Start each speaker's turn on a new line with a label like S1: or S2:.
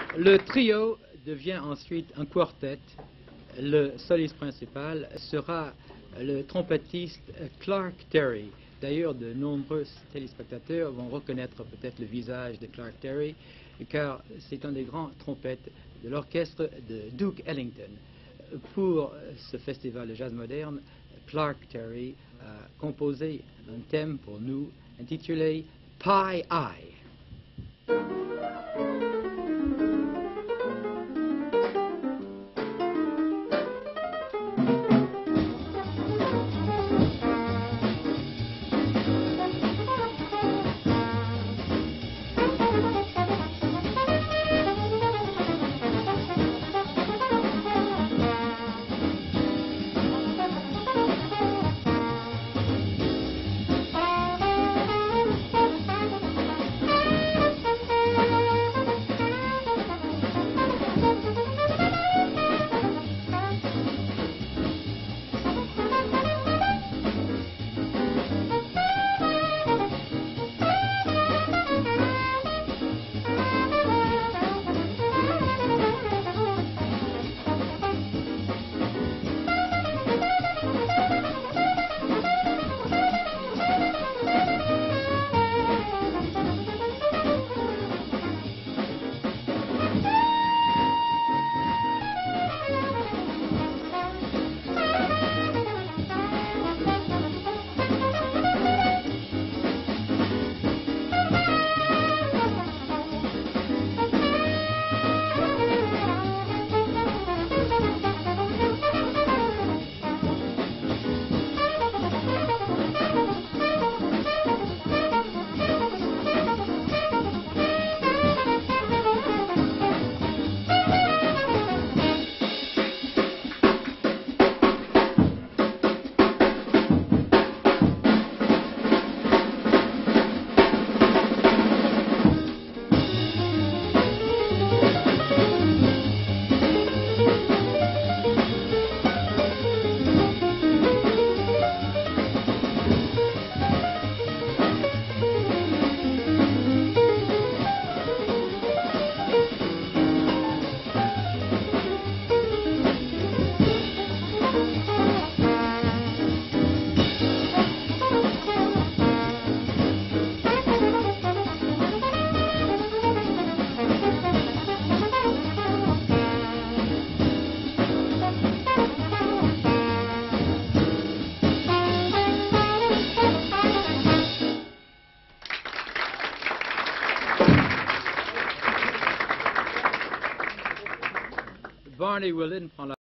S1: Le trio devient ensuite un quartet. Le soliste principal sera le trompettiste Clark Terry. D'ailleurs, de nombreux téléspectateurs vont reconnaître peut-être le visage de Clark Terry, car c'est un des grands trompettes de l'orchestre de Duke Ellington. Pour ce festival de jazz moderne, Clark Terry a composé un thème pour nous intitulé Pie Eye. Barney Willin prend la